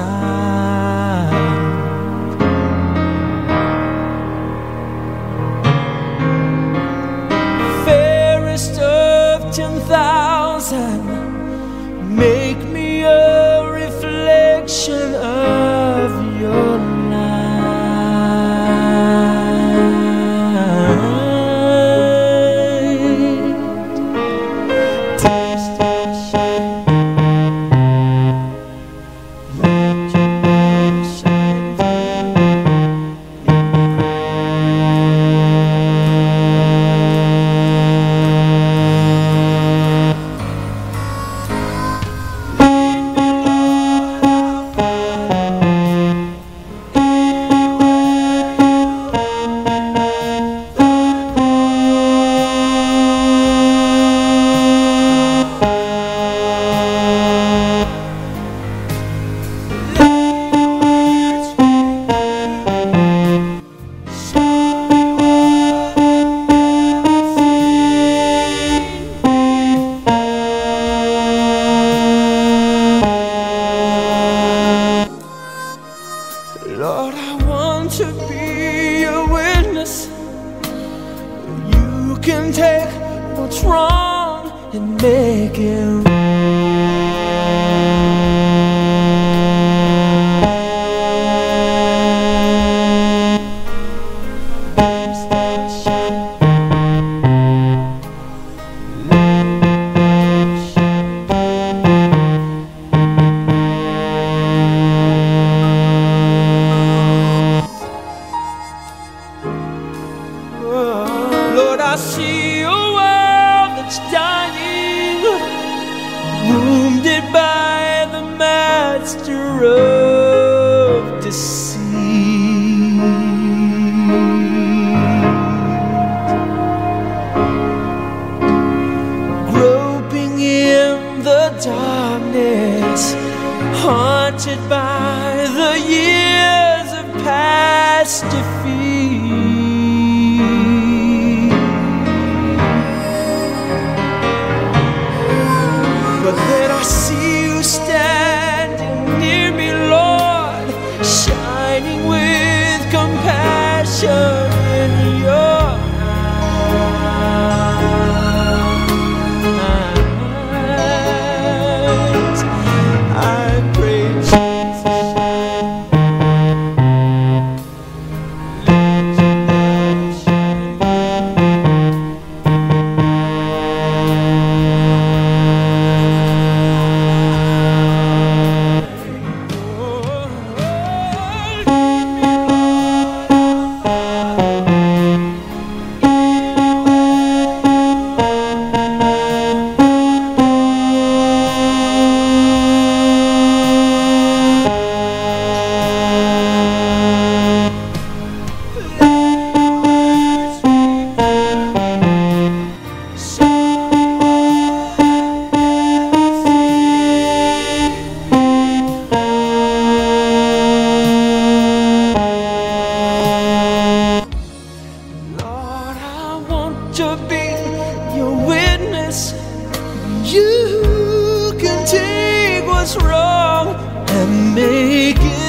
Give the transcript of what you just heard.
Fairest of 10,000, make me a reflection of your light. Taste and shine, let your light shine Lord, I want to be a witness. You can take what's wrong and make it Lord, I see a world that's dying, wounded by the master of deceit, groping in the darkness, haunted by the years of past defeat. But then I see you standing near me, Lord, shining with compassion in your eyes. I pray, Jesus, let your light shine. To be your witness. You can take what's wrong and make it